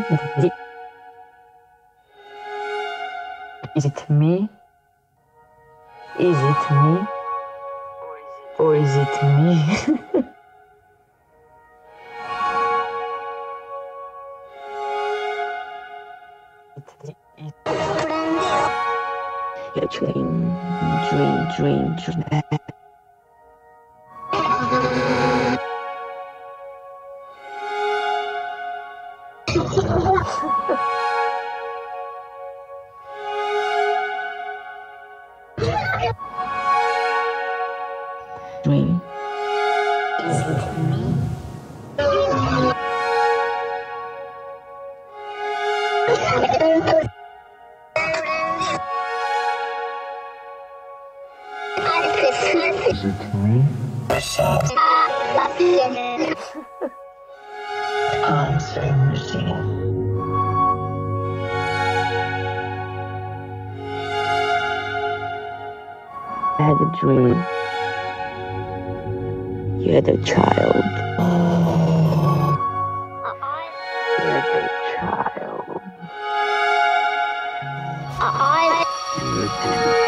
Is it me? Is it me? Or is it me? Dream. Dream. Is it me? Is it me? Answering machine. I had a dream. You had a child. You had a child. You had a